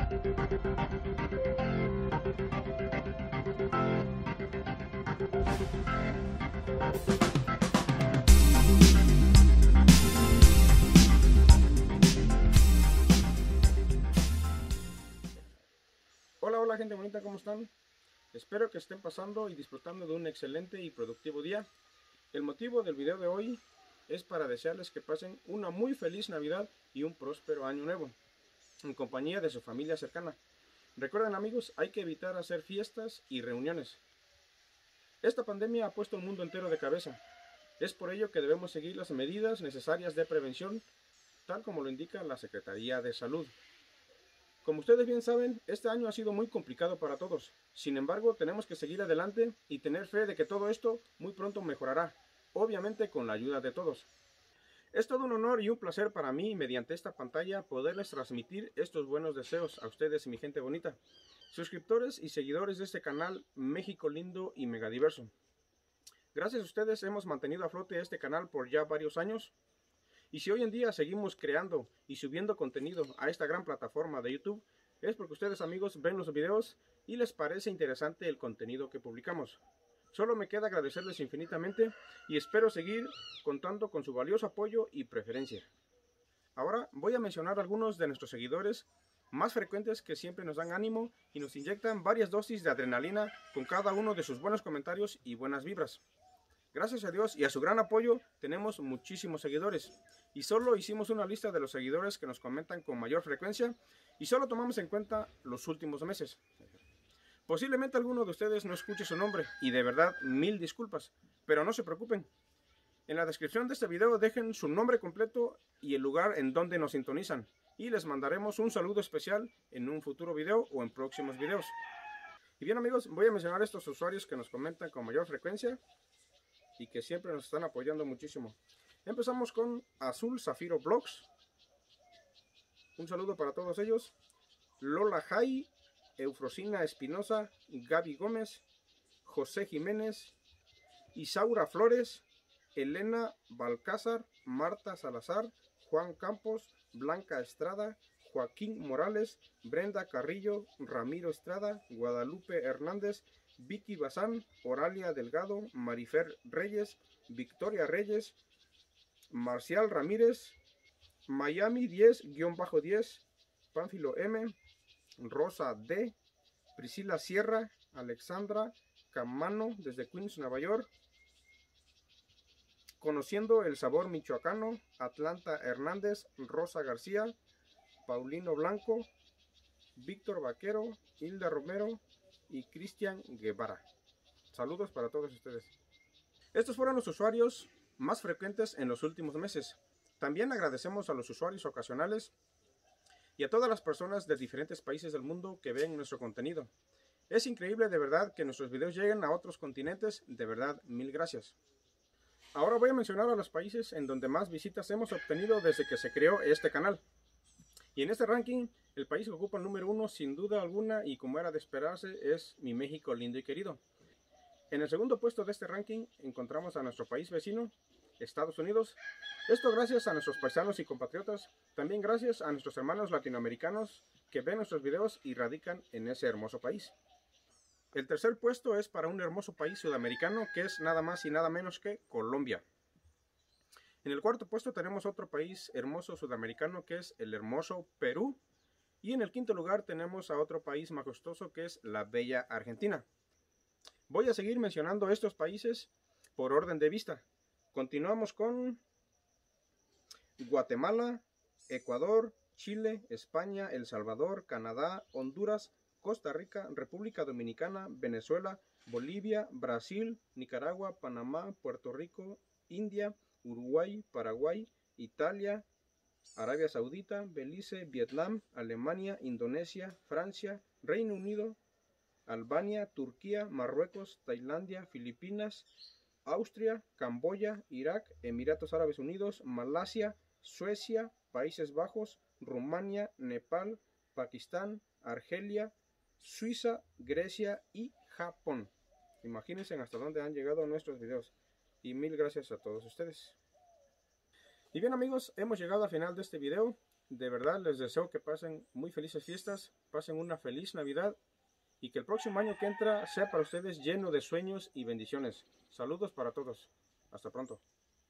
Hola gente bonita, ¿cómo están? Espero que estén pasando y disfrutando de un excelente y productivo día. El motivo del video de hoy es para desearles que pasen una muy feliz Navidad y un próspero año nuevo, en compañía de su familia cercana. Recuerden amigos, hay que evitar hacer fiestas y reuniones. Esta pandemia ha puesto el mundo entero de cabeza. Es por ello que debemos seguir las medidas necesarias de prevención, tal como lo indica la Secretaría de Salud. Como ustedes bien saben, este año ha sido muy complicado para todos. Sin embargo, tenemos que seguir adelante y tener fe de que todo esto muy pronto mejorará, obviamente con la ayuda de todos. Es todo un honor y un placer para mí, mediante esta pantalla, poderles transmitir estos buenos deseos a ustedes, mi gente bonita, suscriptores y seguidores de este canal México Lindo y Megadiverso. Gracias a ustedes hemos mantenido a flote este canal por ya varios años. Y si hoy en día seguimos creando y subiendo contenido a esta gran plataforma de YouTube, es porque ustedes amigos ven los videos y les parece interesante el contenido que publicamos. Solo me queda agradecerles infinitamente y espero seguir contando con su valioso apoyo y preferencia. Ahora voy a mencionar algunos de nuestros seguidores más frecuentes que siempre nos dan ánimo y nos inyectan varias dosis de adrenalina con cada uno de sus buenos comentarios y buenas vibras. Gracias a Dios y a su gran apoyo tenemos muchísimos seguidores y solo hicimos una lista de los seguidores que nos comentan con mayor frecuencia y solo tomamos en cuenta los últimos meses. Posiblemente alguno de ustedes no escuche su nombre y de verdad mil disculpas, pero no se preocupen. En la descripción de este video dejen su nombre completo y el lugar en donde nos sintonizan y les mandaremos un saludo especial en un futuro video o en próximos videos. Y bien amigos, voy a mencionar estos usuarios que nos comentan con mayor frecuencia y que siempre nos están apoyando muchísimo. Empezamos con Azul Zafiro Vlogs. Un saludo para todos ellos. Lola Jai, Eufrosina Espinosa, Gaby Gómez, José Jiménez, Isaura Flores, Elena Balcázar, Marta Salazar, Juan Campos, Blanca Estrada, Joaquín Morales, Brenda Carrillo, Ramiro Estrada, Guadalupe Hernández, Vicky Bazán, Oralia Delgado, Marifer Reyes, Victoria Reyes, Marcial Ramírez, Miami 10-10, Pánfilo M, Rosa D, Priscila Sierra, Alexandra Camano desde Queens, Nueva York, Conociendo el Sabor Michoacano, Atlanta Hernández, Rosa García, Paulino Blanco, Víctor Vaquero, Hilda Romero y Cristian Guevara. Saludos para todos ustedes. Estos fueron los usuarios más frecuentes en los últimos meses. También agradecemos a los usuarios ocasionales y a todas las personas de diferentes países del mundo que ven nuestro contenido. Es increíble de verdad que nuestros videos lleguen a otros continentes, de verdad mil gracias. Ahora voy a mencionar a los países en donde más visitas hemos obtenido desde que se creó este canal. Y en este ranking, el país que ocupa el número 1 sin duda alguna y como era de esperarse es mi México lindo y querido. En el segundo puesto de este ranking encontramos a nuestro país vecino, Estados Unidos. Esto gracias a nuestros paisanos y compatriotas, también gracias a nuestros hermanos latinoamericanos que ven nuestros videos y radican en ese hermoso país. El tercer puesto es para un hermoso país sudamericano que es nada más y nada menos que Colombia. En el cuarto puesto tenemos otro país hermoso sudamericano que es el hermoso Perú. Y en el quinto lugar tenemos a otro país majestuoso que es la bella Argentina. Voy a seguir mencionando estos países por orden de vista. Continuamos con Guatemala, Ecuador, Chile, España, El Salvador, Canadá, Honduras, Costa Rica, República Dominicana, Venezuela, Bolivia, Brasil, Nicaragua, Panamá, Puerto Rico, India, Uruguay, Paraguay, Italia, Arabia Saudita, Belice, Vietnam, Alemania, Indonesia, Francia, Reino Unido, Albania, Turquía, Marruecos, Tailandia, Filipinas, Austria, Camboya, Irak, Emiratos Árabes Unidos, Malasia, Suecia, Países Bajos, Rumania, Nepal, Pakistán, Argelia, Suiza, Grecia y Japón. Imagínense hasta dónde han llegado nuestros videos. Y mil gracias a todos ustedes. Y bien amigos, hemos llegado al final de este video. de verdad les deseo que pasen muy felices fiestas, pasen una feliz Navidad y que el próximo año que entra sea para ustedes lleno de sueños y bendiciones. Saludos para todos. Hasta pronto.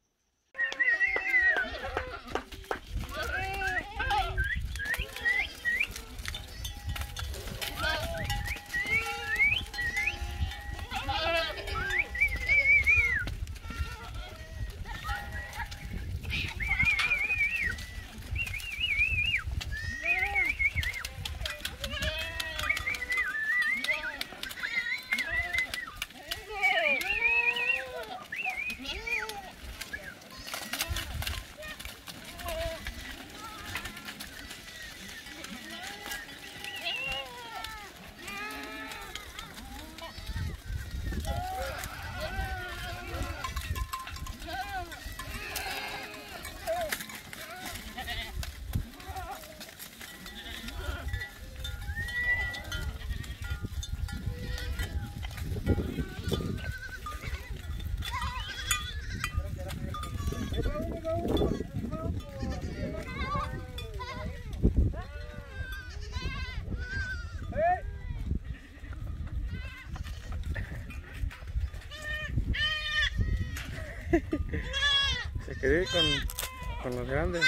Se quedó con los grandes.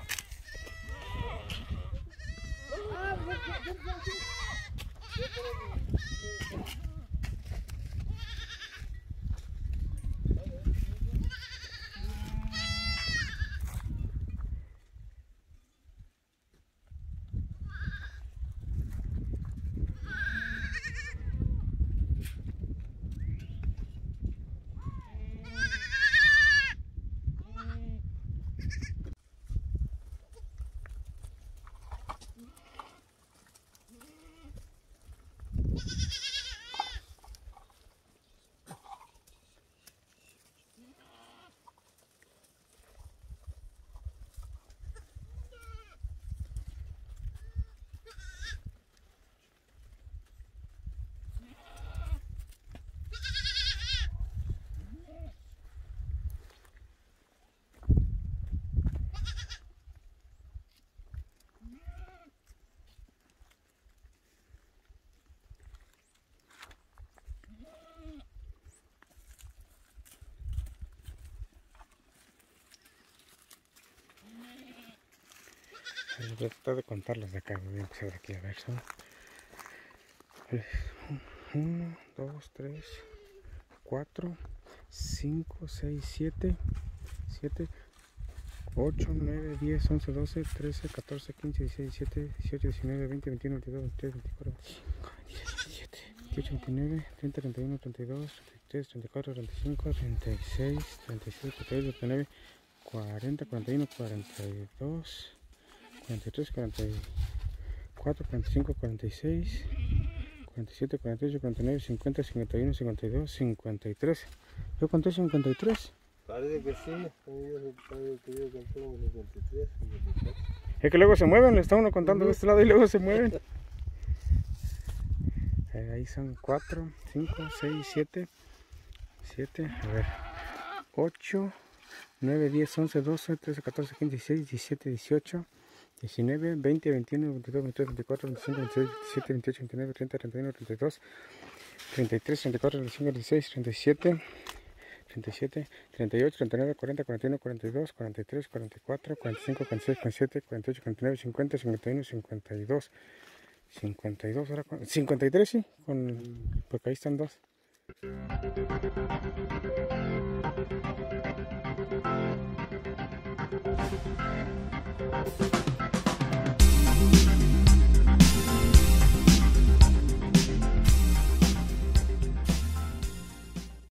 Voy a tratar de contarlos de acá. Voy a empezar de aquí a ver. Son 1, 2, 3, 4, 5, 6, 7, 8, 9, 10, 11, 12, 13, 14, 15, 16, 17, 18, 19, 20, 21, 22, 23, 24, 27, 28, 29, 30, 31, 32, 33, 34, 35, 36, 37, 38, 39, 40, 41, 42, 43, 44, 45, 46, 47, 48, 49, 50, 51, 52, 53. Yo conté 53. Parece que sí, parece que yo conté como 53, 54. Es que luego se mueven, le está uno contando de este lado y luego se mueven. Ahí son 4, 5, 6, 7, a ver, 8, 9, 10, 11, 12, 13, 14, 15, 16, 17, 18, 19, 20, 21, 22, 23, 24, 25, 26, 27, 28, 29, 30, 31, 32, 33, 34, 35, 36, 37, 38, 39, 40, 41, 42, 43, 44, 45, 46, 47, 48, 49, 50, 51, 52, 52, ahora 53, sí, porque ahí están dos.